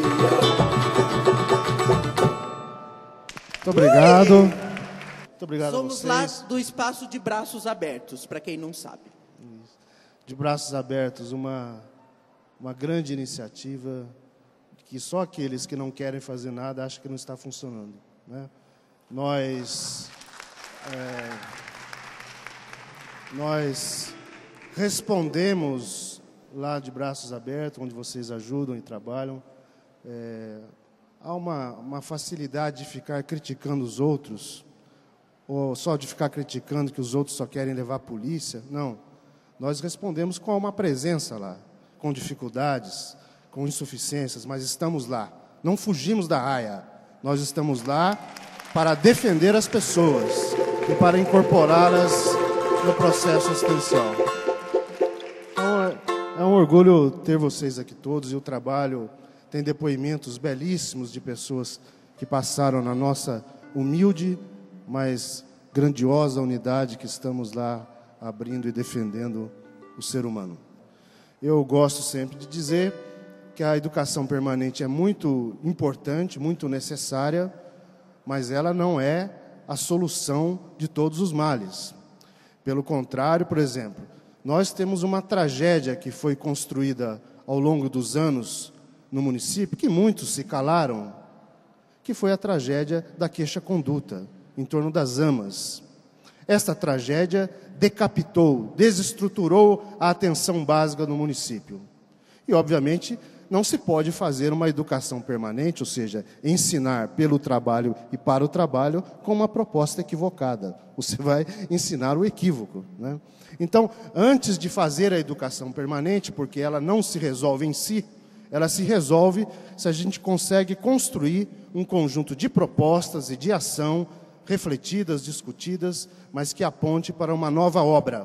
Muito obrigado. Muito obrigado a vocês. Somos lá do Espaço de Braços Abertos, para quem não sabe. De Braços Abertos, uma grande iniciativa que só aqueles que não querem fazer nada acham que não está funcionando, né? Nós respondemos lá de Braços Abertos, onde vocês ajudam e trabalham. Há uma facilidade de ficar criticando os outros, ou só de ficar criticando que os outros só querem levar a polícia. Não. Nós respondemos com uma presença lá, com dificuldades, com insuficiências, mas estamos lá. Não fugimos da raia. Nós estamos lá para defender as pessoas e para incorporá-las no processo assistencial. Então, é um orgulho ter vocês aqui todos, e o trabalho tem depoimentos belíssimos de pessoas que passaram na nossa humilde, mas grandiosa unidade que estamos lá abrindo e defendendo o ser humano. Eu gosto sempre de dizer que a educação permanente é muito importante, muito necessária, mas ela não é a solução de todos os males. Pelo contrário, por exemplo, nós temos uma tragédia que foi construída ao longo dos anos no município, que muitos se calaram, que foi a tragédia da queixa-conduta, em torno das AMAs. Esta tragédia decapitou, desestruturou a atenção básica no município. E, obviamente, não se pode fazer uma educação permanente, ou seja, ensinar pelo trabalho e para o trabalho, com uma proposta equivocada. Você vai ensinar o equívoco, né? Então, antes de fazer a educação permanente, porque ela não se resolve em si, ela se resolve se a gente consegue construir um conjunto de propostas e de ação refletidas, discutidas, mas que aponte para uma nova obra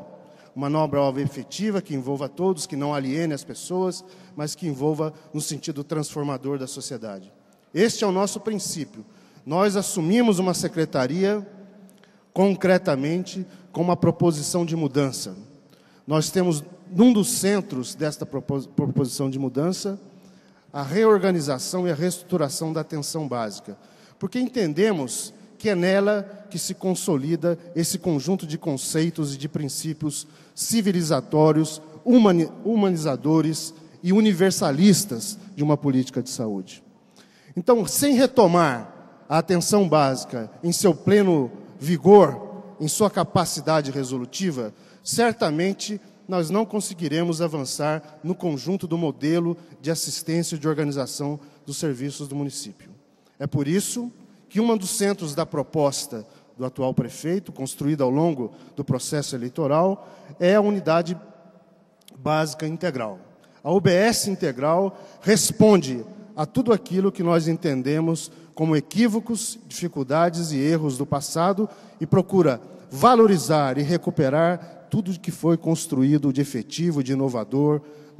efetiva, que envolva todos, que não aliene as pessoas, mas que envolva no sentido transformador da sociedade. Este é o nosso princípio. Nós assumimos uma secretaria, concretamente, com uma proposição de mudança. Nós temos, num dos centros desta proposição de mudança, a reorganização e a reestruturação da atenção básica, porque entendemos que é nela que se consolida esse conjunto de conceitos e de princípios civilizatórios, humanizadores e universalistas de uma política de saúde. Então, sem retomar a atenção básica em seu pleno vigor, em sua capacidade resolutiva, certamente nós não conseguiremos avançar no conjunto do modelo de assistência e de organização dos serviços do município. É por isso que um dos centros da proposta do atual prefeito, construída ao longo do processo eleitoral, é a Unidade Básica Integral. A UBS Integral responde a tudo aquilo que nós entendemos como equívocos, dificuldades e erros do passado e procura valorizar e recuperar tudo que foi construído de efetivo, de inovador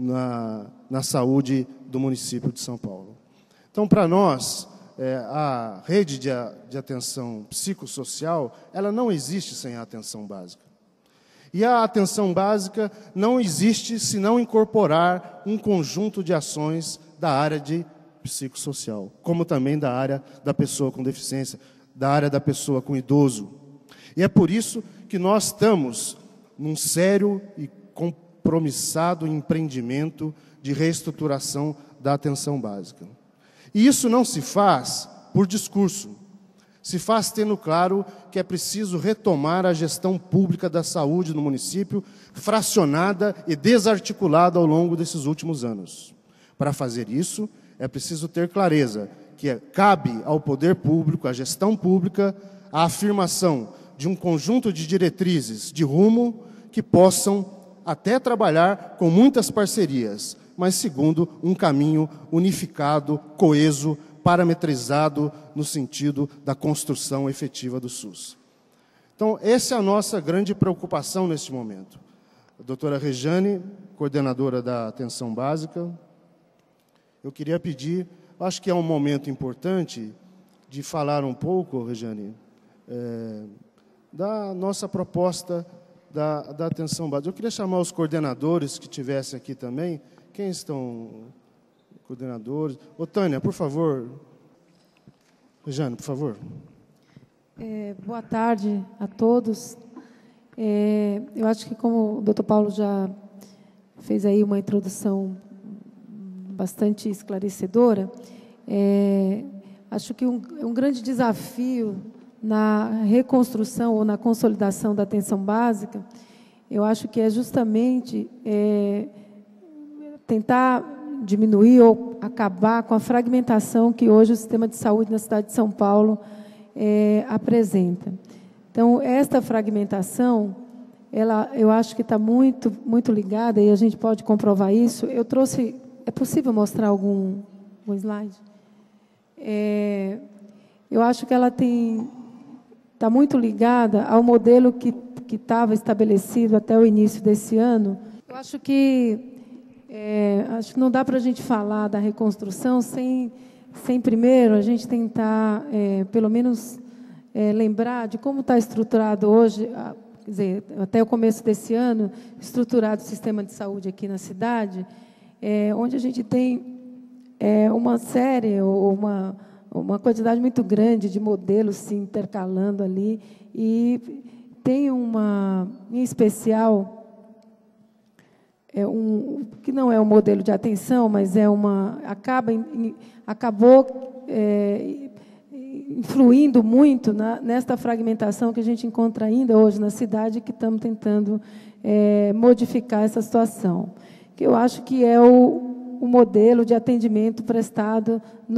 na saúde do município de São Paulo. Então, para nós, a rede de atenção psicossocial, ela não existe sem a atenção básica. E a atenção básica não existe se não incorporar um conjunto de ações da área de psicossocial, como também da área da pessoa com deficiência, da área da pessoa com idoso. E é por isso que nós estamos num sério e compromissado empreendimento de reestruturação da atenção básica. E isso não se faz por discurso. Se faz tendo claro que é preciso retomar a gestão pública da saúde no município, fracionada e desarticulada ao longo desses últimos anos. Para fazer isso, é preciso ter clareza que cabe ao poder público, à gestão pública, a afirmação de um conjunto de diretrizes de rumo que possam até trabalhar com muitas parcerias, mas segundo um caminho unificado, coeso, parametrizado no sentido da construção efetiva do SUS. Então, essa é a nossa grande preocupação neste momento. A doutora Rejane, coordenadora da atenção básica, eu queria pedir, acho que é um momento importante de falar um pouco, Rejane, da nossa proposta da atenção básica. Eu queria chamar os coordenadores que estivessem aqui também. Quem estão? coordenadores. Ô, Tânia, por favor. Rejane, por favor. Boa tarde a todos. Eu acho que, como o doutor Paulo já fez aí uma introdução bastante esclarecedora, acho que um grande desafio na reconstrução ou na consolidação da atenção básica, eu acho que é justamente tentar diminuir ou acabar com a fragmentação que hoje o sistema de saúde na cidade de São Paulo apresenta. Então, esta fragmentação, eu acho que está muito, muito ligada, e a gente pode comprovar isso. Eu trouxe... É possível mostrar algum slide? Eu acho que ela está muito ligada ao modelo que estava estabelecido até o início desse ano. Eu acho que não dá para a gente falar da reconstrução sem primeiro a gente tentar, pelo menos, lembrar de como está estruturado hoje, quer dizer, até o começo desse ano, estruturado o sistema de saúde aqui na cidade, onde a gente tem uma série, ou uma quantidade muito grande de modelos se intercalando ali, e tem em especial, que não é um modelo de atenção, mas acabou influindo muito nesta fragmentação que a gente encontra ainda hoje na cidade, que estamos tentando modificar essa situação, que eu acho que é o modelo de atendimento prestado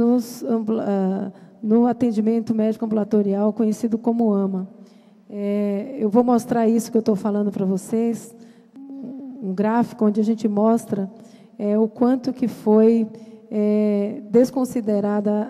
no atendimento médico ambulatorial, conhecido como AMA. Eu vou mostrar isso que eu estou falando para vocês, um gráfico onde a gente mostra o quanto que foi desconsiderada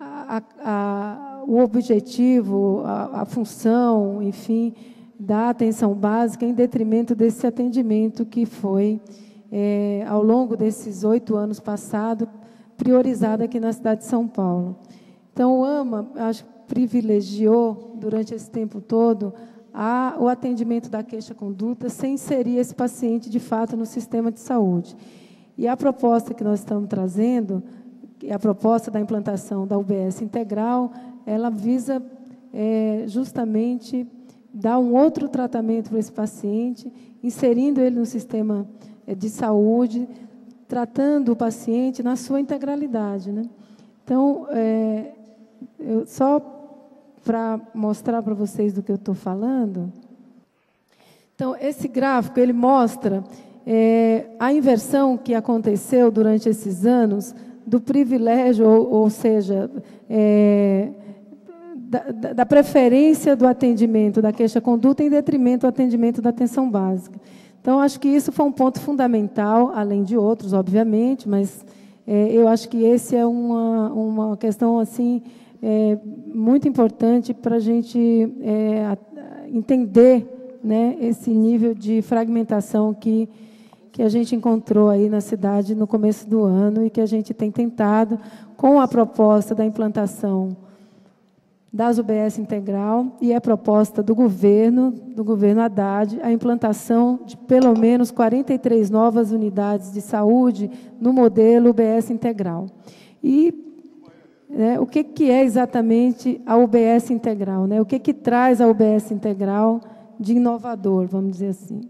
o objetivo, a função, enfim, da atenção básica, em detrimento desse atendimento que foi, ao longo desses 8 anos passados, priorizado aqui na cidade de São Paulo. Então, o AMA, acho que privilegiou, durante esse tempo todo, o atendimento da queixa-conduta, sem inserir esse paciente, de fato, no sistema de saúde. E a proposta que nós estamos trazendo, a proposta da implantação da UBS integral, ela visa justamente dar um outro tratamento para esse paciente, inserindo ele no sistema de saúde, tratando o paciente na sua integralidade, né? Então, só para mostrar para vocês do que eu estou falando. Então, esse gráfico, ele mostra a inversão que aconteceu durante esses anos do privilégio, ou seja, da preferência do atendimento da queixa-conduta em detrimento do atendimento da atenção básica. Então, acho que isso foi um ponto fundamental, além de outros, obviamente, mas eu acho que esse é uma questão assim, muito importante para a gente entender, né, esse nível de fragmentação que a gente encontrou aí na cidade no começo do ano e que a gente tem tentado, com a proposta da implantação das UBS integral e a proposta do governo Haddad, a implantação de pelo menos 43 novas unidades de saúde no modelo UBS integral. E o que é exatamente a UBS integral, né? O que traz a UBS integral de inovador, vamos dizer assim?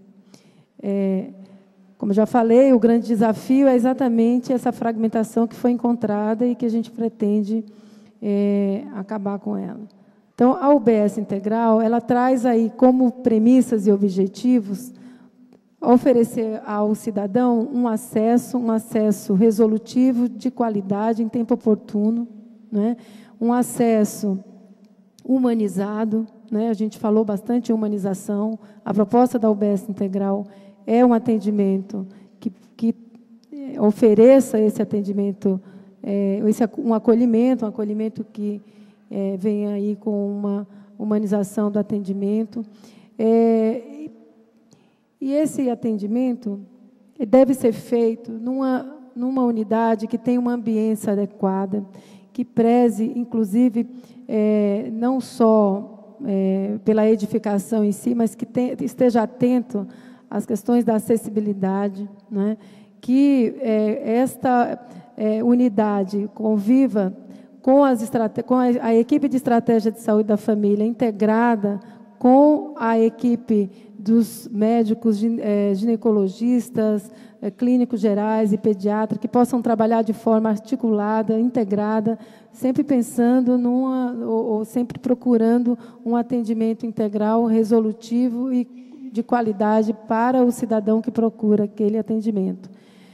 Como já falei, o grande desafio é exatamente essa fragmentação que foi encontrada e que a gente pretende acabar com ela. Então, a UBS integral, ela traz aí como premissas e objetivos oferecer ao cidadão um acesso resolutivo, de qualidade, em tempo oportuno, né? Um acesso humanizado, né? A gente falou bastante em humanização. A proposta da UBS integral é um atendimento que ofereça esse atendimento, um acolhimento que vem aí com uma humanização do atendimento. E esse atendimento deve ser feito numa unidade que tenha uma ambiência adequada, que preze, inclusive, não só pela edificação em si, mas que esteja atento às questões da acessibilidade, né? Que unidade conviva com a equipe de estratégia de saúde da família integrada com a equipe dos médicos ginecologistas, clínicos gerais e pediatras, que possam trabalhar de forma articulada, integrada, sempre pensando ou sempre procurando um atendimento integral, resolutivo e de qualidade para o cidadão que procura aquele atendimento.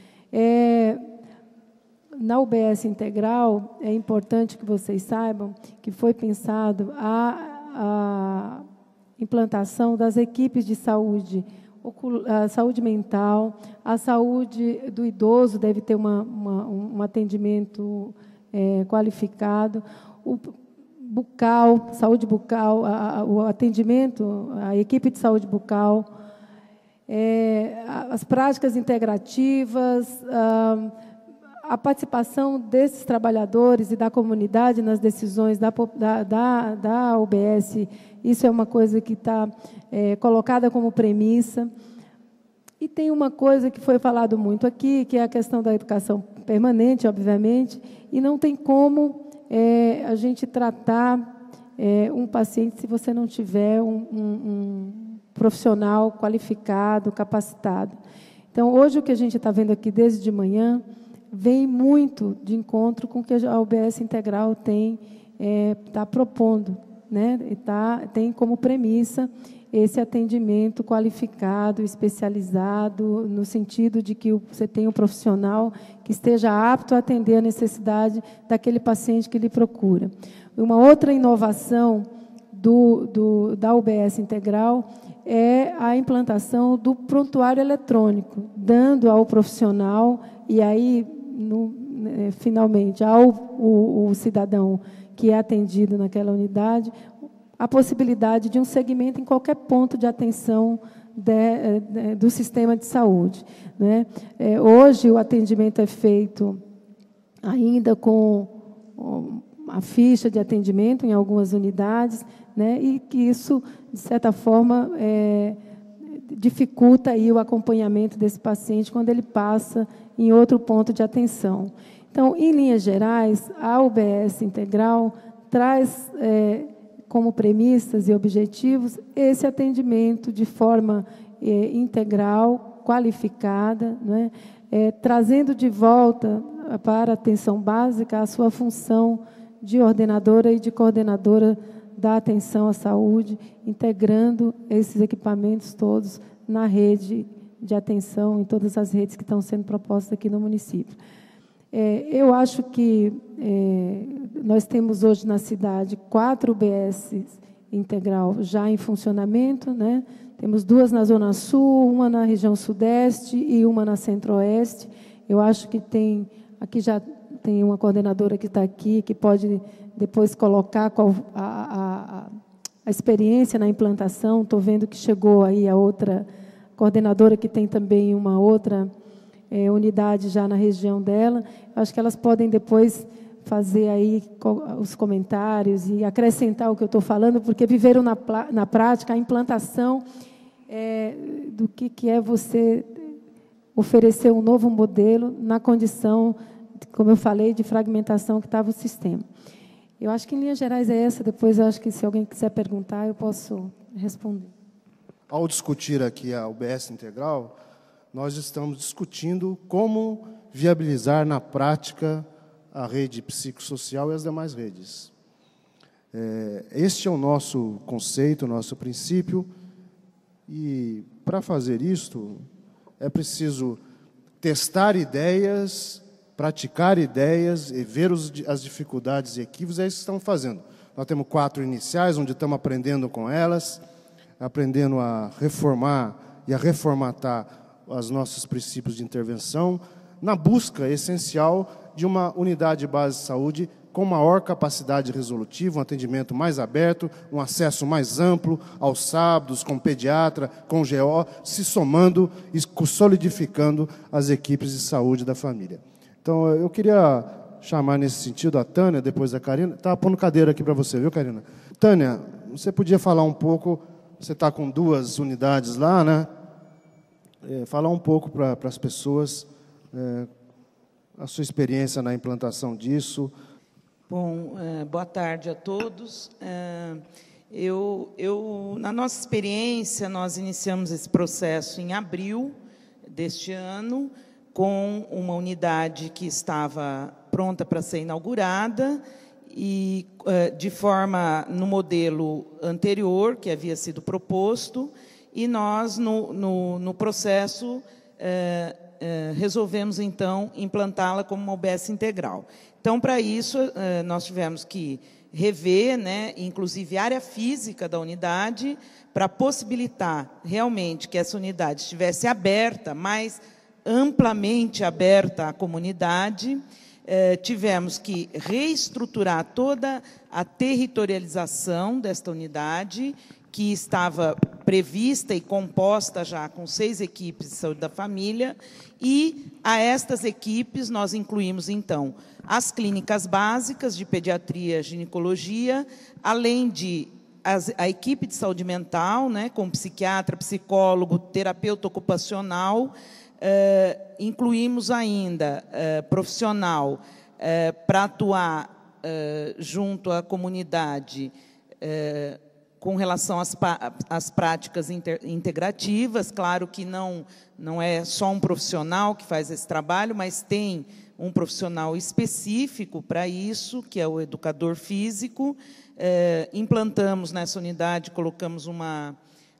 Na UBS Integral, é importante que vocês saibam que foi pensado a implantação das equipes de saúde, a saúde mental, a saúde do idoso deve ter um atendimento qualificado, o bucal, saúde bucal, o atendimento, a equipe de saúde bucal, as práticas integrativas, a participação desses trabalhadores e da comunidade nas decisões da UBS, isso é uma coisa que está colocada como premissa. E tem uma coisa que foi falado muito aqui, que é a questão da educação permanente, obviamente, e não tem como a gente tratar um paciente se você não tiver um profissional qualificado, capacitado. Então, hoje, o que a gente está vendo aqui desde de manhã vem muito de encontro com o que a UBS Integral está propondo, né? Tem como premissa esse atendimento qualificado, especializado, no sentido de que você tem um profissional que esteja apto a atender a necessidade daquele paciente que lhe procura. Uma outra inovação da UBS Integral é a implantação do prontuário eletrônico, dando ao profissional, e aí, finalmente, ao cidadão que é atendido naquela unidade, a possibilidade de um segmento em qualquer ponto de atenção do sistema de saúde, né? Hoje, o atendimento é feito ainda com a ficha de atendimento em algumas unidades, né? E que isso, de certa forma, dificulta aí o acompanhamento desse paciente quando ele passa em outro ponto de atenção. Então, em linhas gerais, a UBS Integral traz como premissas e objetivos esse atendimento de forma integral, qualificada, né? Trazendo de volta para a atenção básica a sua função de ordenadora e de coordenadora da atenção à saúde, integrando esses equipamentos todos na rede de atenção, em todas as redes que estão sendo propostas aqui no município. Eu acho que nós temos hoje na cidade 4 UBS Integral já em funcionamento, né? Temos 2 na Zona Sul, uma na região Sudeste e uma na Centro-Oeste. Eu acho que aqui já tem uma coordenadora que está aqui, que pode depois colocar a experiência na implantação. Estou vendo que chegou aí a outra coordenadora, que tem também uma outra unidade já na região dela. Acho que elas podem depois fazer aí os comentários e acrescentar o que eu estou falando, porque viveram na prática a implantação do que é você oferecer um novo modelo na condição, como eu falei, de fragmentação que estava o sistema. Eu acho que, em linhas gerais, é essa. Depois, eu acho que, se alguém quiser perguntar, eu posso responder. Ao discutir aqui a UBS Integral, nós estamos discutindo como viabilizar na prática a rede psicossocial e as demais redes. Este é o nosso conceito, o nosso princípio, e, para fazer isto, é preciso testar ideias, praticar ideias e ver as dificuldades e equívocos. É isso que estamos fazendo. Nós temos 4 iniciais, onde estamos aprendendo com elas, aprendendo a reformar e a reformatar os nossos princípios de intervenção, na busca essencial de uma unidade base de saúde com maior capacidade resolutiva, um atendimento mais aberto, um acesso mais amplo aos sábados, com pediatra, com GO, se somando e solidificando as equipes de saúde da família. Então, eu queria chamar nesse sentido a Tânia, depois a Karina. Estava pondo cadeira aqui para você, viu, Karina? Tânia, você podia falar um pouco, você está com 2 unidades lá, né? Falar um pouco para as pessoas a sua experiência na implantação disso. Bom, boa tarde a todos. Na nossa experiência, nós iniciamos esse processo em abril deste ano, com uma unidade que estava pronta para ser inaugurada, e de forma no modelo anterior, que havia sido proposto, e nós, no processo, resolvemos, então, implantá-la como uma UBS integral. Então, para isso, nós tivemos que rever, né, inclusive, a área física da unidade, para possibilitar realmente que essa unidade estivesse aberta, mais amplamente aberta à comunidade. Tivemos que reestruturar toda a territorialização desta unidade, que estava prevista e composta já com 6 equipes de saúde da família, e a estas equipes nós incluímos, então, as clínicas básicas de pediatria e ginecologia, além de a equipe de saúde mental, né, com psiquiatra, psicólogo, terapeuta ocupacional. Incluímos ainda profissional para atuar junto à comunidade com relação às práticas integrativas. Claro que não é só um profissional que faz esse trabalho, mas tem um profissional específico para isso, que é o educador físico. Implantamos nessa unidade, colocamos uma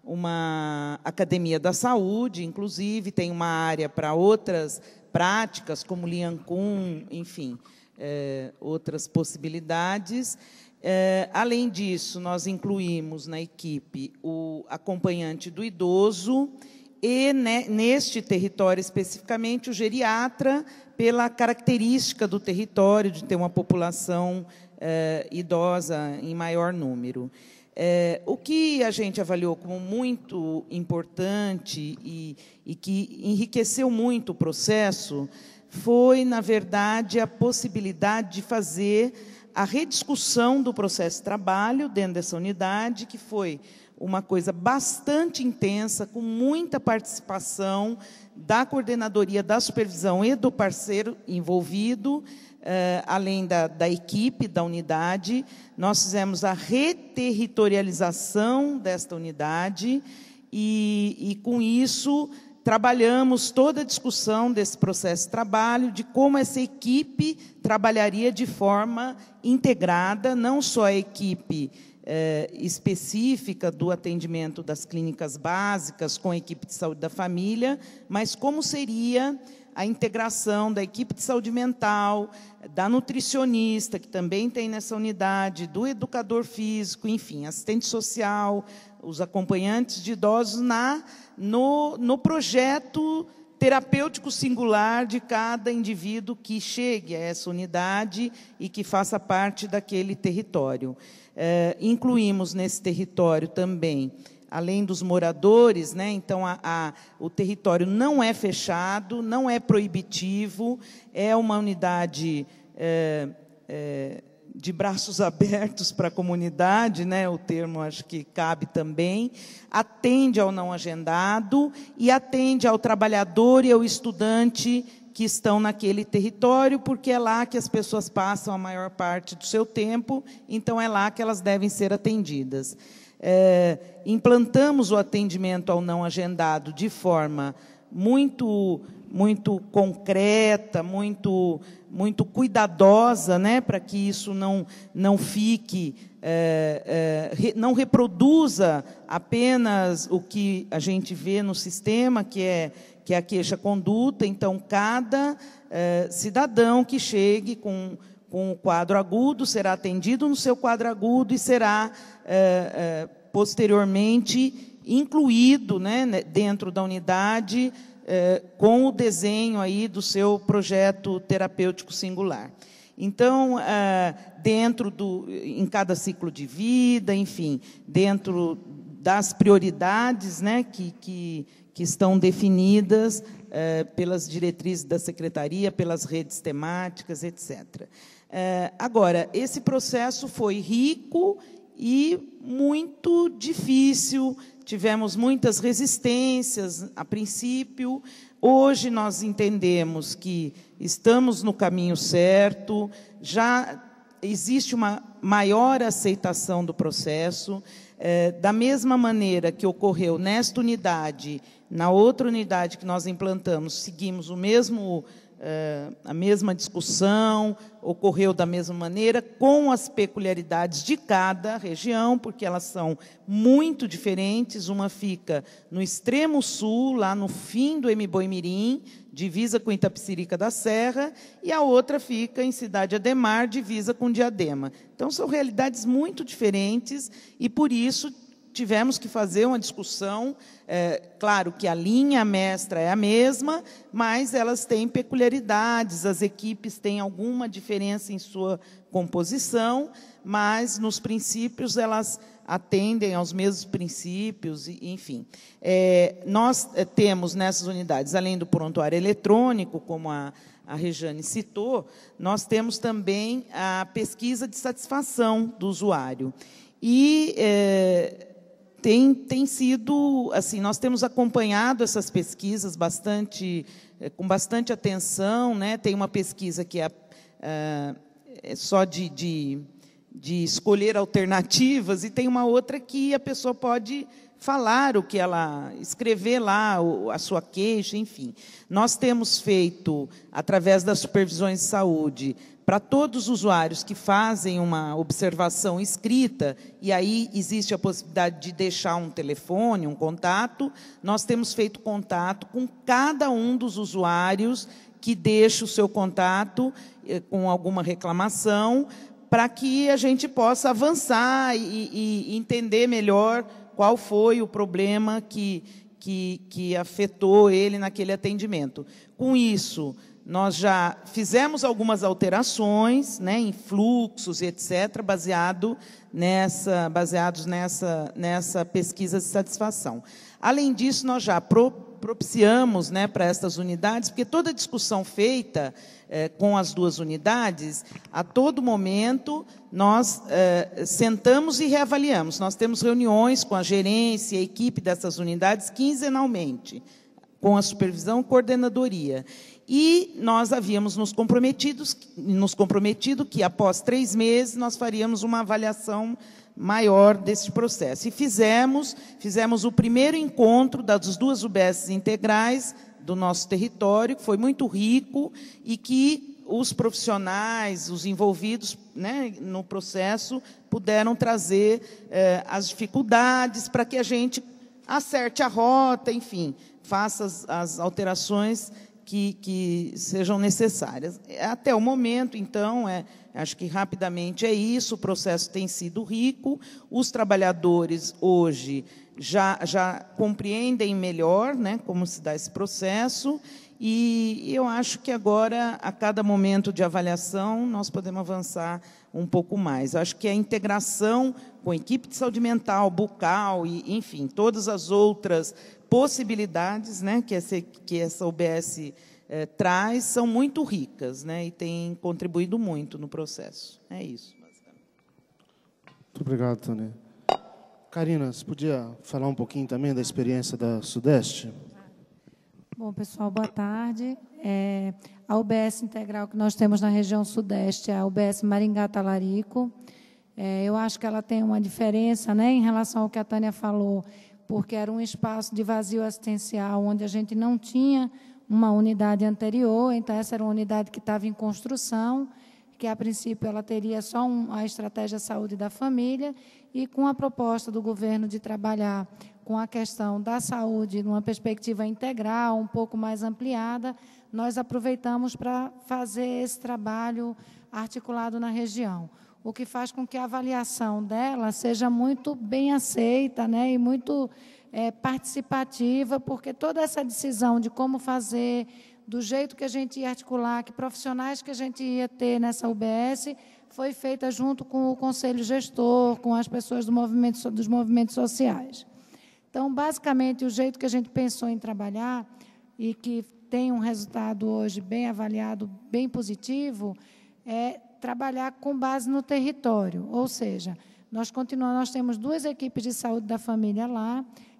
academia da saúde, inclusive, tem uma área para outras práticas, como Lian Kun, enfim, outras possibilidades. Além disso, nós incluímos na equipe o acompanhante do idoso e, neste território especificamente, o geriatra, pela característica do território de ter uma população idosa em maior número. O que a gente avaliou como muito importante e que enriqueceu muito o processo foi, na verdade, a possibilidade de fazer a rediscussão do processo de trabalho dentro dessa unidade, que foi uma coisa bastante intensa, com muita participação da coordenadoria da supervisão e do parceiro envolvido, além da equipe da unidade. Nós fizemos a reterritorialização desta unidade e, com isso, trabalhamos toda a discussão desse processo de trabalho, de como essa equipe trabalharia de forma integrada, não só a equipe específica do atendimento das clínicas básicas com a equipe de saúde da família, mas como seria a integração da equipe de saúde mental, da nutricionista, que também tem nessa unidade, do educador físico, enfim, assistente social, os acompanhantes de idosos no projeto terapêutico singular de cada indivíduo que chegue a essa unidade e que faça parte daquele território. Incluímos nesse território também, além dos moradores, né, então o território não é fechado, não é proibitivo, é uma unidade de braços abertos para a comunidade, né, o termo acho que cabe também, atende ao não agendado e atende ao trabalhador e ao estudante que estão naquele território, porque é lá que as pessoas passam a maior parte do seu tempo, então é lá que elas devem ser atendidas. Implantamos o atendimento ao não agendado de forma muito concreta, muito cuidadosa, né, para que isso não fique, não reproduza apenas o que a gente vê no sistema, que é a queixa-conduta. Então, cada cidadão que chegue com o quadro agudo será atendido no seu quadro agudo e será, posteriormente, incluído, né, dentro da unidade, com o desenho aí do seu projeto terapêutico singular. Então, em cada ciclo de vida, enfim, dentro das prioridades, né, que estão definidas pelas diretrizes da Secretaria, pelas redes temáticas, etc. Agora, esse processo foi rico e muito difícil, tivemos muitas resistências a princípio. Hoje nós entendemos que estamos no caminho certo, já existe uma maior aceitação do processo. Da mesma maneira que ocorreu nesta unidade, na outra unidade que nós implantamos, seguimos a mesma discussão, ocorreu da mesma maneira, com as peculiaridades de cada região, porque elas são muito diferentes. Uma fica no extremo sul, lá no fim do Embu-Mirim, divisa com Itapecerica da Serra, e a outra fica em Cidade Ademar, divisa com Diadema. Então, são realidades muito diferentes, e, por isso, tivemos que fazer uma discussão. Claro que a linha mestra é a mesma, mas elas têm peculiaridades, as equipes têm alguma diferença em sua composição, mas, nos princípios, elas atendem aos mesmos princípios, enfim. Nós temos nessas unidades, além do prontuário eletrônico, como a Rejane citou, nós temos também a pesquisa de satisfação do usuário. E tem sido, assim, nós temos acompanhado essas pesquisas com bastante atenção, né? Tem uma pesquisa que é só de escolher alternativas, e tem uma outra que a pessoa pode falar o que ela escrever lá, a sua queixa, enfim. Nós temos feito, através das supervisões de saúde, para todos os usuários que fazem uma observação escrita, e aí existe a possibilidade de deixar um telefone, um contato, nós temos feito contato com cada um dos usuários que deixa o seu contato com alguma reclamação, para que a gente possa avançar e entender melhor qual foi o problema que afetou ele naquele atendimento. Com isso, nós já fizemos algumas alterações, né, em fluxos, etc., baseados nessa pesquisa de satisfação. Além disso, nós já propiciamos, né, para estas unidades, porque toda discussão feita com as duas unidades, a todo momento, nós sentamos e reavaliamos. Nós temos reuniões com a gerência e a equipe dessas unidades quinzenalmente, com a supervisão e coordenadoria. E nós havíamos nos comprometido que, após 3 meses, nós faríamos uma avaliação maior desse processo. E fizemos o primeiro encontro das 2 UBSs integrais do nosso território, que foi muito rico, e que os profissionais, os envolvidos, né, no processo, puderam trazer as dificuldades para que a gente acerte a rota, enfim, faça as alterações que sejam necessárias. Até o momento, então, acho que rapidamente é isso, o processo tem sido rico, os trabalhadores hoje já compreendem melhor, né, como se dá esse processo, e eu acho que agora, a cada momento de avaliação, nós podemos avançar um pouco mais. Eu acho que a integração com a equipe de saúde mental, bucal, e, enfim, todas as outras possibilidades, né, que essa UBS traz, são muito ricas, né, e têm contribuído muito no processo. É isso. Muito obrigado, Tânia. Karina, você podia falar um pouquinho também da experiência da Sudeste? Bom, pessoal, boa tarde. A UBS integral que nós temos na região Sudeste é a UBS Maringá-Talarico. Eu acho que ela tem uma diferença, né, em relação ao que a Tânia falou, porque era um espaço de vazio assistencial, onde a gente não tinha uma unidade anterior, então essa era uma unidade que estava em construção, que, a princípio, ela teria só a estratégia saúde da família, e com a proposta do governo de trabalhar com a questão da saúde numa perspectiva integral, um pouco mais ampliada, nós aproveitamos para fazer esse trabalho articulado na região, o que faz com que a avaliação dela seja muito bem aceita, né, e muito participativa, porque toda essa decisão de como fazer, do jeito que a gente ia articular, que profissionais que a gente ia ter nessa UBS, foi feita junto com o Conselho Gestor, com as pessoas dos movimentos sociais. Então, basicamente, o jeito que a gente pensou em trabalhar, e que tem um resultado hoje bem avaliado, bem positivo, é trabalhar com base no território, ou seja, nós temos 2 equipes de saúde da família lá,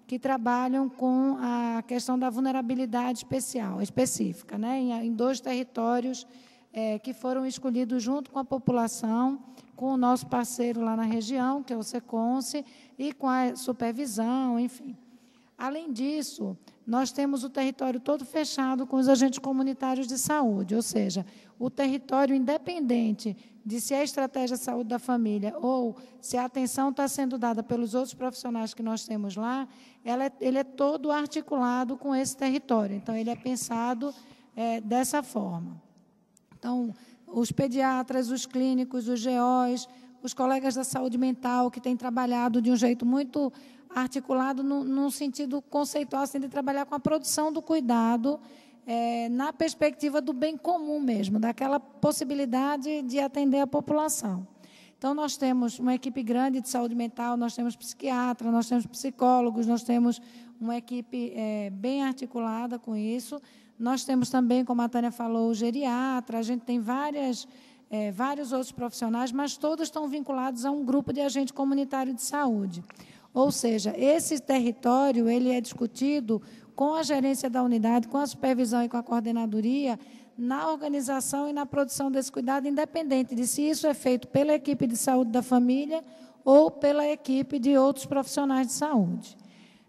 que trabalham com a questão da vulnerabilidade específica, né, em 2 territórios que foram escolhidos junto com a população, com o nosso parceiro lá na região, que é o SECONSE, e com a supervisão, enfim. Além disso, nós temos o território todo fechado com os agentes comunitários de saúde, ou seja, o território independente de se é a estratégia de saúde da família ou se a atenção está sendo dada pelos outros profissionais que nós temos lá, ele é todo articulado com esse território. Então, ele é pensado dessa forma. Então, os pediatras, os clínicos, os GOs, os colegas da saúde mental, que têm trabalhado de um jeito muito articulado num sentido conceitual, assim, de trabalhar com a produção do cuidado, na perspectiva do bem comum mesmo, daquela possibilidade de atender a população. Então, nós temos uma equipe grande de saúde mental, nós temos psiquiatra, nós temos psicólogos, nós temos uma equipe bem articulada com isso. Nós temos também, como a Tânia falou, o geriatra, a gente tem vários outros profissionais, mas todos estão vinculados a um grupo de agente comunitário de saúde. Ou seja, esse território ele é discutido com a gerência da unidade, com a supervisão e com a coordenadoria, na organização e na produção desse cuidado, independente de se isso é feito pela equipe de saúde da família ou pela equipe de outros profissionais de saúde.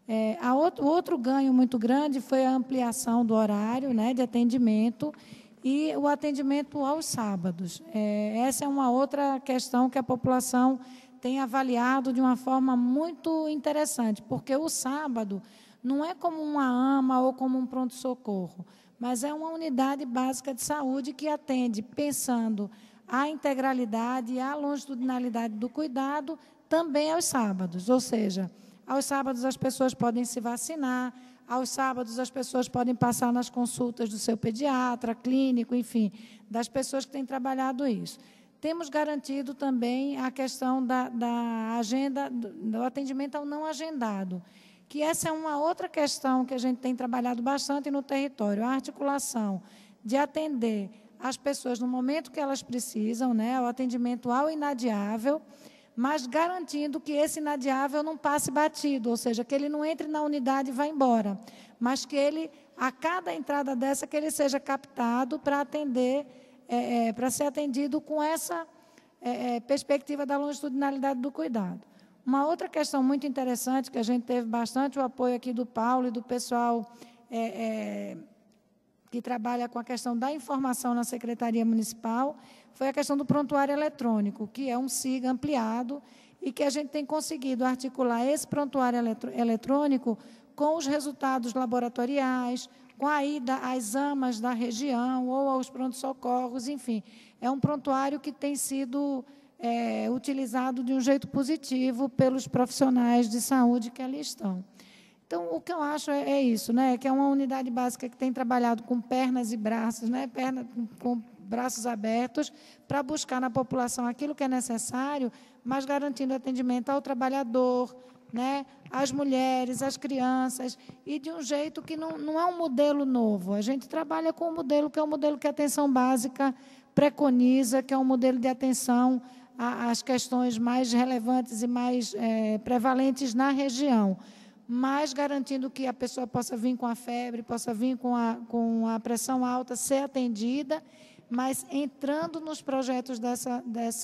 O outro ganho muito grande foi a ampliação do horário, né, de atendimento e o atendimento aos sábados. Essa é uma outra questão que a população tem avaliado de uma forma muito interessante, porque o sábado não é como uma AMA ou como um pronto-socorro, mas é uma unidade básica de saúde que atende pensando a integralidade e a longitudinalidade do cuidado também aos sábados, ou seja, aos sábados as pessoas podem se vacinar, aos sábados as pessoas podem passar nas consultas do seu pediatra, clínico, enfim, das pessoas que têm trabalhado isso. Temos garantido também a questão da agenda, do atendimento ao não agendado, que essa é uma outra questão que a gente tem trabalhado bastante no território, a articulação de atender as pessoas no momento que elas precisam, né, o atendimento ao inadiável, mas garantindo que esse inadiável não passe batido, ou seja, que ele não entre na unidade e vá embora, mas que ele, a cada entrada dessa, que ele seja captado para atender, para ser atendido com essa perspectiva da longitudinalidade do cuidado. Uma outra questão muito interessante, que a gente teve bastante o apoio aqui do Paulo e do pessoal que trabalha com a questão da informação na Secretaria Municipal, foi a questão do prontuário eletrônico, que é um SIGA ampliado e que a gente tem conseguido articular esse prontuário eletrônico com os resultados laboratoriais, com a ida às AMAs da região ou aos pronto-socorros, enfim. É um prontuário que tem sido utilizado de um jeito positivo pelos profissionais de saúde que ali estão. Então, o que eu acho é isso, né? Que é uma unidade básica que tem trabalhado com pernas e braços, né? Com braços abertos, para buscar na população aquilo que é necessário, mas garantindo atendimento ao trabalhador, né? Às mulheres, às crianças, e de um jeito que não é um modelo novo. A gente trabalha com um modelo que é o modelo que a atenção básica preconiza, que é um modelo de atenção às questões mais relevantes e mais prevalentes na região, mas garantindo que a pessoa possa vir com a febre, possa vir com a pressão alta, ser atendida, mas entrando nos projetos dessa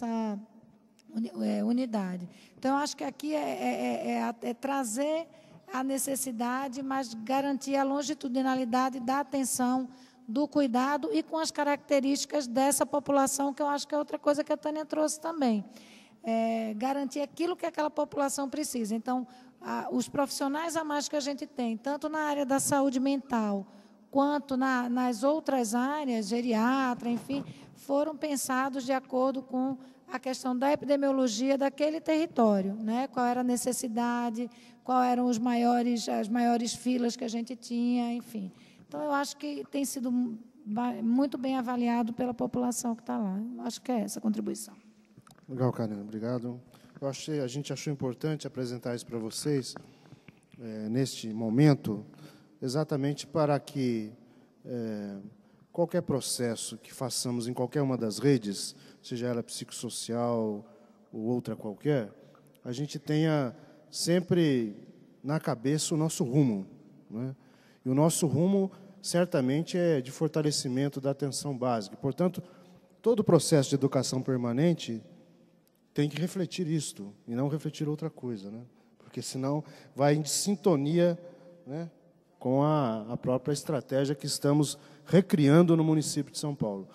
unidade. Então, eu acho que aqui é trazer a necessidade, mas garantir a longitudinalidade da atenção, do cuidado e com as características dessa população, que eu acho que é outra coisa que a Tânia trouxe também. Garantir aquilo que aquela população precisa. Então, os profissionais a mais que a gente tem, tanto na área da saúde mental, quanto nas outras áreas, geriatra, enfim, foram pensados de acordo com a questão da epidemiologia daquele território, né? Qual era a necessidade, quais eram as maiores filas que a gente tinha, enfim. Então, eu acho que tem sido muito bem avaliado pela população que está lá. Eu acho que é essa a contribuição. Legal, Karina, obrigado. A gente achou importante apresentar isso para vocês, neste momento, exatamente para que qualquer processo que façamos em qualquer uma das redes, seja ela psicossocial ou outra qualquer, a gente tenha sempre na cabeça o nosso rumo, né? E o nosso rumo, certamente, é de fortalecimento da atenção básica. Portanto, todo o processo de educação permanente tem que refletir isto, e não refletir outra coisa, né? Porque senão vai em sintonia, né, com a própria estratégia que estamos recriando no município de São Paulo.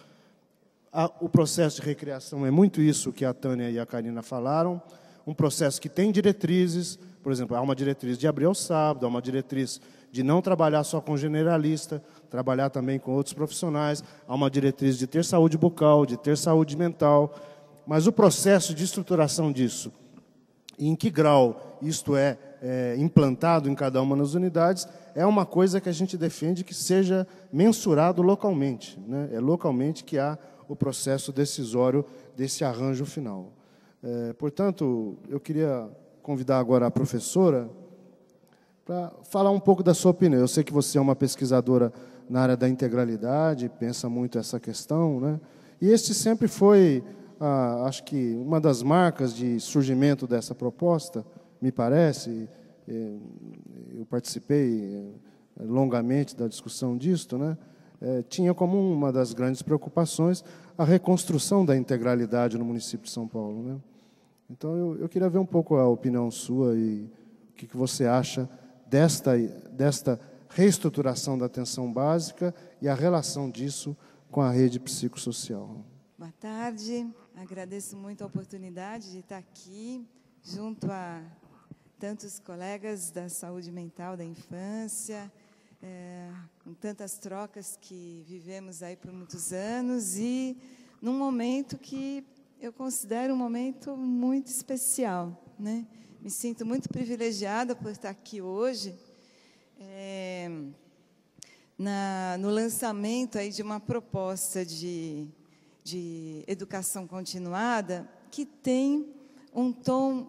O processo de recriação é muito isso que a Tânia e a Karina falaram, um processo que tem diretrizes, por exemplo, há uma diretriz de abrir ao sábado, há uma diretriz de não trabalhar só com generalista, trabalhar também com outros profissionais, há uma diretriz de ter saúde bucal, de ter saúde mental, mas o processo de estruturação disso, em que grau isto é implantado em cada uma das unidades, é uma coisa que a gente defende que seja mensurado localmente, né? É localmente que há o processo decisório desse arranjo final. Portanto, eu queria convidar agora a professora para falar um pouco da sua opinião. Eu sei que você é uma pesquisadora na área da integralidade, pensa muito essa questão, né? E este sempre foi, acho que, uma das marcas de surgimento dessa proposta, me parece. Eu participei longamente da discussão disto, né? Tinha como uma das grandes preocupações a reconstrução da integralidade no município de São Paulo, né? Então, eu queria ver um pouco a opinião sua e o que você acha desta reestruturação da atenção básica e a relação disso com a rede psicossocial. Boa tarde, agradeço muito a oportunidade de estar aqui junto a tantos colegas da saúde mental da infância, com tantas trocas que vivemos aí por muitos anos e num momento que eu considero um momento muito especial, né? Me sinto muito privilegiada por estar aqui hoje, no lançamento aí de uma proposta de educação continuada que tem um tom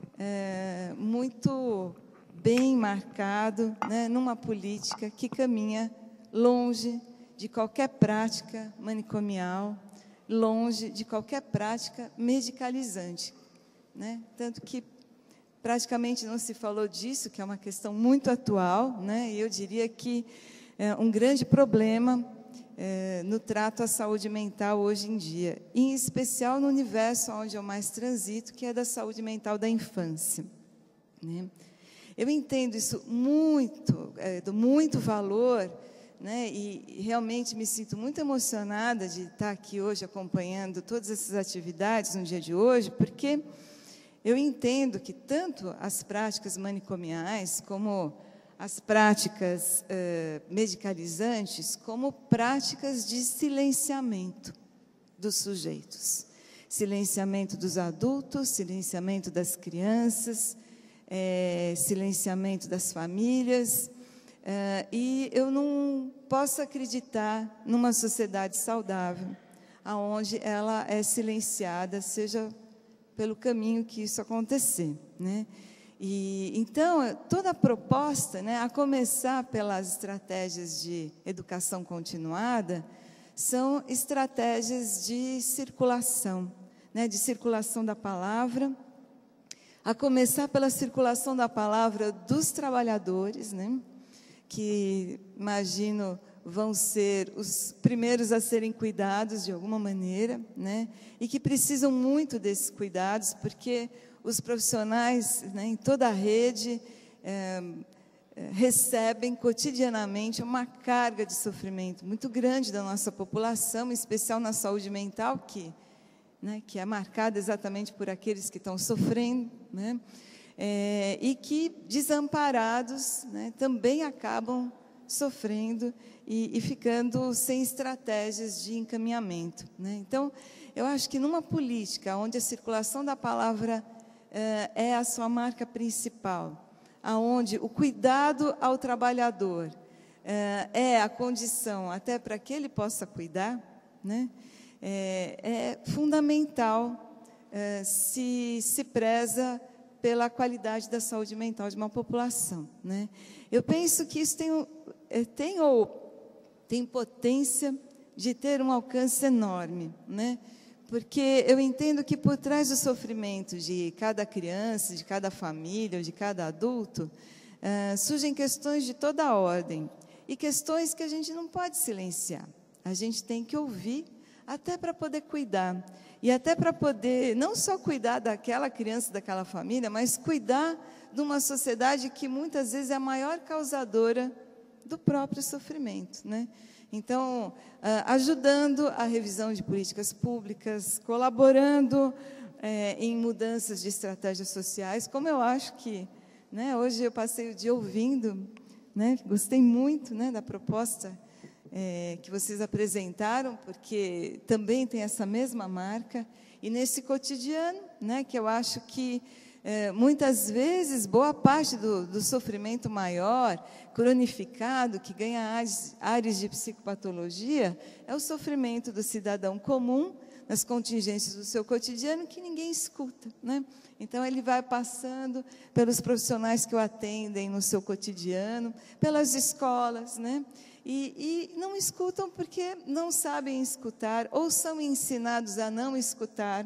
muito bem marcado, né, numa política que caminha longe de qualquer prática manicomial, longe de qualquer prática medicalizante, né? Tanto que praticamente não se falou disso, que é uma questão muito atual, né? E eu diria que é um grande problema no trato à saúde mental hoje em dia, em especial no universo onde eu mais transito, que é da saúde mental da infância, né? Eu entendo isso muito, dou muito valor, né? E realmente me sinto muito emocionada de estar aqui hoje acompanhando todas essas atividades no dia de hoje, porque eu entendo que tanto as práticas manicomiais, como as práticas medicalizantes, como práticas de silenciamento dos sujeitos. Silenciamento dos adultos, silenciamento das crianças, silenciamento das famílias. E eu não posso acreditar numa sociedade saudável, onde ela é silenciada, seja pelo caminho que isso acontecer, né? E então toda a proposta, né, a começar pelas estratégias de educação continuada, são estratégias de circulação, né, de circulação da palavra, a começar pela circulação da palavra dos trabalhadores, né, que imagino vão ser os primeiros a serem cuidados de alguma maneira, né, e que precisam muito desses cuidados, porque os profissionais, né, em toda a rede recebem cotidianamente uma carga de sofrimento muito grande da nossa população, em especial na saúde mental, que é marcada exatamente por aqueles que estão sofrendo, né, e que, desamparados, né, também acabam sofrendo e ficando sem estratégias de encaminhamento, né? Então, eu acho que numa política onde a circulação da palavra é a sua marca principal, aonde o cuidado ao trabalhador é a condição até para que ele possa cuidar, né? É fundamental se preza pela qualidade da saúde mental de uma população, né? Eu penso que isso tem potência de ter um alcance enorme, né? Porque eu entendo que por trás do sofrimento de cada criança, de cada família, ou de cada adulto, surgem questões de toda a ordem, e questões que a gente não pode silenciar. A gente tem que ouvir, até para poder cuidar. E até para poder, não só cuidar daquela criança, daquela família, mas cuidar de uma sociedade que muitas vezes é a maior causadora do próprio sofrimento, né? Então, ajudando a revisão de políticas públicas, colaborando em mudanças de estratégias sociais, como eu acho que, né, hoje eu passei o dia ouvindo, né, gostei muito, né, da proposta que vocês apresentaram, porque também tem essa mesma marca, e nesse cotidiano, né, que eu acho que muitas vezes boa parte do sofrimento maior, cronificado, que ganha áreas de psicopatologia, é o sofrimento do cidadão comum, nas contingências do seu cotidiano, que ninguém escuta, né? Então, ele vai passando pelos profissionais que o atendem no seu cotidiano, pelas escolas, né? E não escutam porque não sabem escutar, ou são ensinados a não escutar,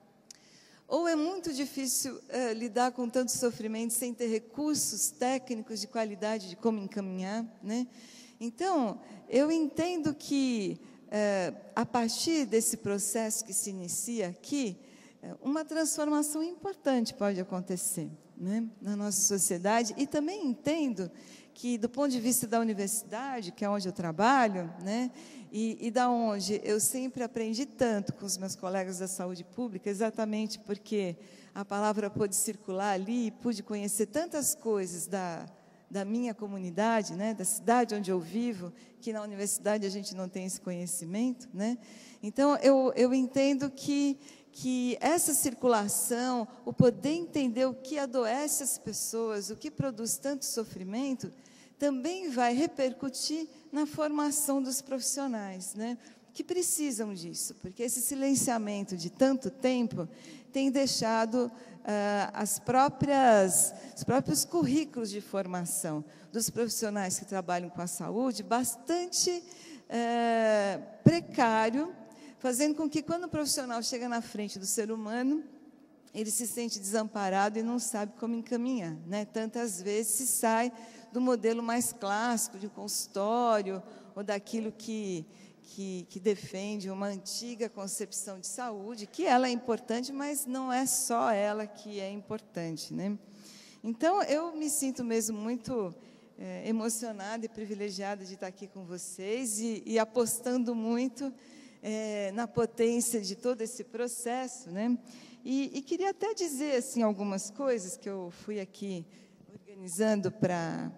ou é muito difícil lidar com tanto sofrimento sem ter recursos técnicos de qualidade de como encaminhar, né? Então, eu entendo que, a partir desse processo que se inicia aqui, uma transformação importante pode acontecer, né, na nossa sociedade. E também entendo que, do ponto de vista da universidade, que é onde eu trabalho, né, e da onde eu sempre aprendi tanto com os meus colegas da saúde pública, exatamente porque a palavra pôde circular ali, pude conhecer tantas coisas da minha comunidade, né, da cidade onde eu vivo, que na universidade a gente não tem esse conhecimento, né? Então, eu entendo que essa circulação, o poder entender o que adoece as pessoas, o que produz tanto sofrimento, também vai repercutir na formação dos profissionais, né, que precisam disso, porque esse silenciamento de tanto tempo tem deixado os próprios currículos de formação dos profissionais que trabalham com a saúde bastante precário, fazendo com que, quando o profissional chega na frente do ser humano, ele se sente desamparado e não sabe como encaminhar, né? Tantas vezes se sai do modelo mais clássico de consultório, ou daquilo que defende uma antiga concepção de saúde, que ela é importante, mas não é só ela que é importante, né? Então, eu me sinto mesmo muito emocionada e privilegiada de estar aqui com vocês, e apostando muito na potência de todo esse processo, né? E queria até dizer assim, algumas coisas que eu fui aqui organizando para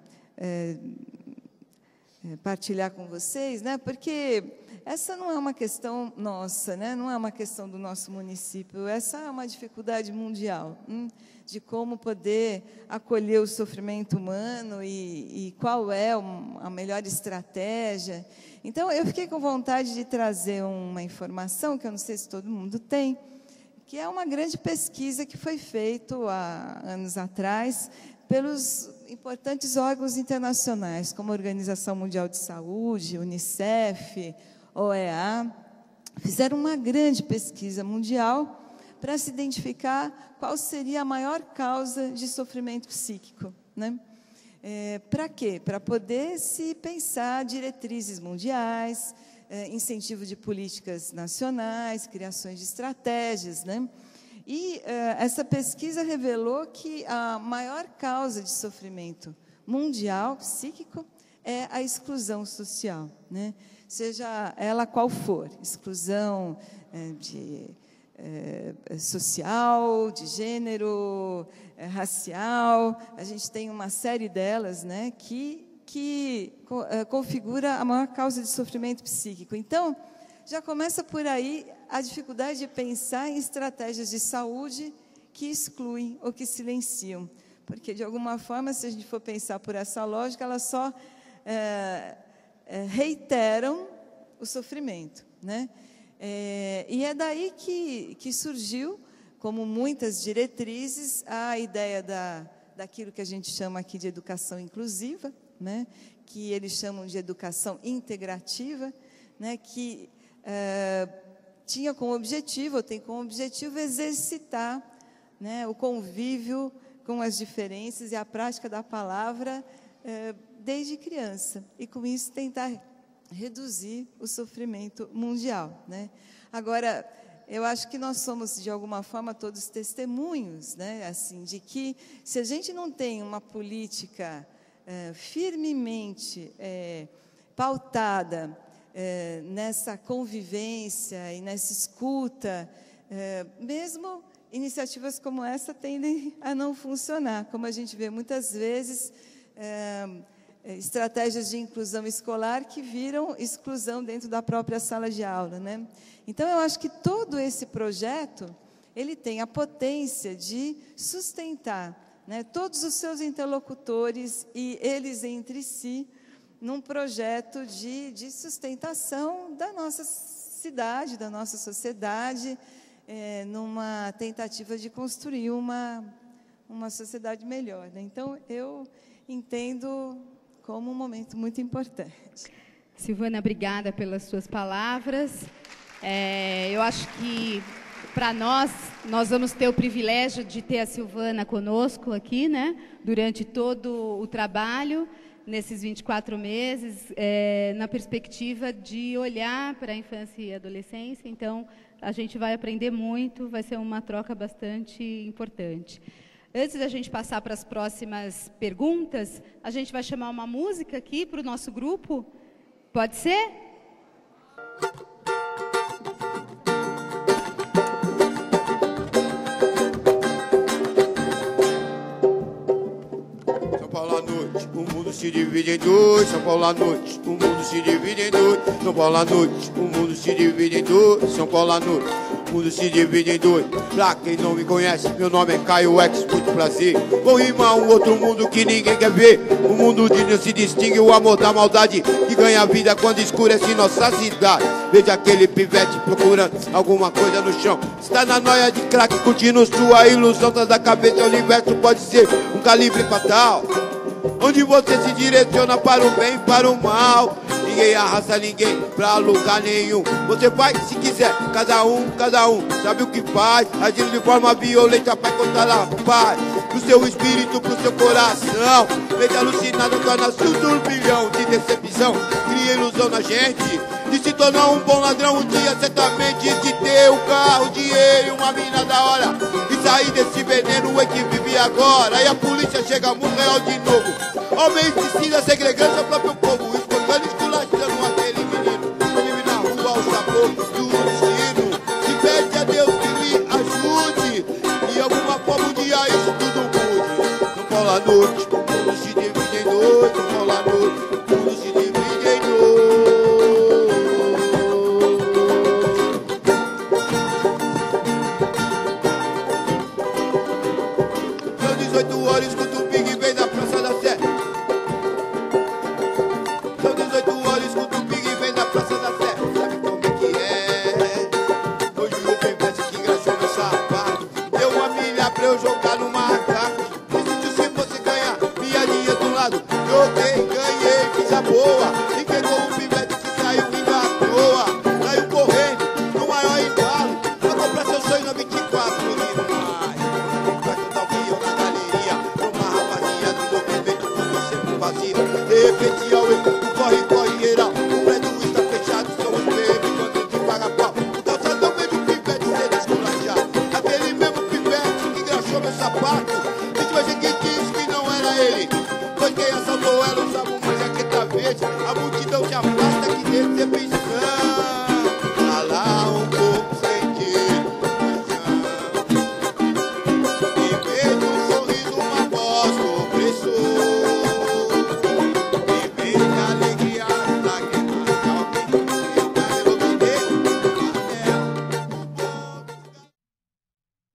partilhar com vocês, né? Porque essa não é uma questão nossa, né? Não é uma questão do nosso município, essa é uma dificuldade mundial, de como poder acolher o sofrimento humano e qual é a melhor estratégia. Então, eu fiquei com vontade de trazer uma informação, que eu não sei se todo mundo tem, que é uma grande pesquisa que foi feita há anos atrás pelos importantes órgãos internacionais, como a Organização Mundial de Saúde, Unicef, OEA, fizeram uma grande pesquisa mundial para se identificar qual seria a maior causa de sofrimento psíquico, né? Para quê? Para poder se pensar diretrizes mundiais, incentivo de políticas nacionais, criações de estratégias, né? E essa pesquisa revelou que a maior causa de sofrimento mundial psíquico é a exclusão social, né? Seja ela qual for, exclusão social, de gênero, racial. A gente tem uma série delas, né, que configura a maior causa de sofrimento psíquico. Então, já começa por aí a dificuldade de pensar em estratégias de saúde que excluem ou que silenciam. Porque, de alguma forma, se a gente for pensar por essa lógica, elas só reiteram o sofrimento, né? E é daí que surgiu, como muitas diretrizes, a ideia daquilo que a gente chama aqui de educação inclusiva, né? Que eles chamam de educação integrativa, né? Que tinha como objetivo, ou tem como objetivo, exercitar, né, o convívio com as diferenças e a prática da palavra desde criança. E, com isso, tentar reduzir o sofrimento mundial, né? Agora, eu acho que nós somos, de alguma forma, todos testemunhos, né? Assim, de que, se a gente não tem uma política firmemente pautada nessa convivência e nessa escuta, mesmo iniciativas como essa tendem a não funcionar, como a gente vê muitas vezes estratégias de inclusão escolar que viram exclusão dentro da própria sala de aula, né? Então, eu acho que todo esse projeto, ele tem a potência de sustentar, né, todos os seus interlocutores e eles entre si, num projeto de sustentação da nossa cidade, da nossa sociedade, numa tentativa de construir uma sociedade melhor, né? Então, eu entendo como um momento muito importante. Silvana, obrigada pelas suas palavras. Eu acho que, para nós vamos ter o privilégio de ter a Silvana conosco aqui, né, durante todo o trabalho, nesses 24 meses, na perspectiva de olhar para a infância e adolescência. Então, a gente vai aprender muito, vai ser uma troca bastante importante. Antes da gente passar para as próximas perguntas, a gente vai chamar uma música aqui para o nosso grupo. Pode ser? São Paulo à noite, o mundo se divide em dois. São Paulo à noite, o mundo se divide em dois. São Paulo à noite, o mundo se divide em dois. São Paulo à noite, o mundo se divide em dois. Pra quem não me conhece, meu nome é Caio X, muito prazer. Vou rimar um outro mundo que ninguém quer ver. O mundo de não se distingue, o amor da maldade que ganha vida quando escurece nossa cidade. Veja aquele pivete procurando alguma coisa no chão. Está na noia de crack, curtindo sua ilusão. Tá da cabeça, o universo pode ser um calibre fatal, onde você se direciona para o bem e para o mal. Ninguém arrasta ninguém pra lugar nenhum. Você faz se quiser, cada um sabe o que faz, agindo de forma violenta pra encontrar a paz pro seu espírito, pro seu coração. Mente alucinada torna-se um turbilhão de decepção, cria ilusão na gente de se tornar um bom ladrão um dia, certamente, de ter um carro, dinheiro e uma mina da hora, e sair desse veneno que vive agora. Aí a polícia chega muito real de novo, homens decida segregando seu próprio povo, escutando, esculachando aquele menino, vive na rua ao sabor do destino. Se pede a Deus que lhe ajude, de alguma forma um dia isso tudo mude. São Paulo à noite, o mundo se divide em dois. São Paulo à noite, o mundo se divide em dois. São 18 horas, escuto o Big Bang da Praça da Sé. São 18 horas, escuto o Big Bang da Praça da Sé. Sabe como é que é? Hoje o pivete que engraxou meu sapato deu uma milha pra eu jogar no macaco. Decidiu se você ganhar minha linha do lado. Joguei, ganhei, fiz a boa. E pegou um pivete que saiu vindo à toa. Saiu correndo no maior embalo pra comprar seu sonho na 24, menino. Vai cantar o guião na galeria, uma rapazinha do movimento como sempre fazia. De repente ao